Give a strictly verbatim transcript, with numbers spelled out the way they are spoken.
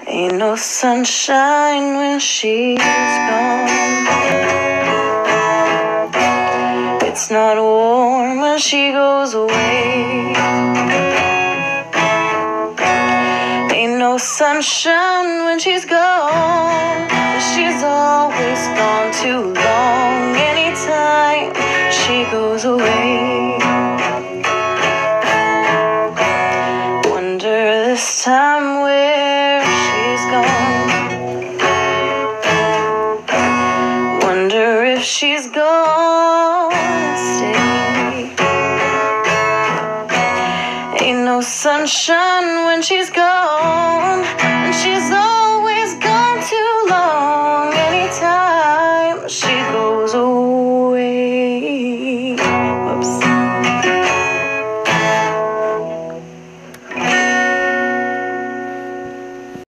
Ain't no sunshine when she's gone. It's not warm when she goes away. Ain't no sunshine when she's gone, but she's always gone too long. Anytime she goes away, wonder this time where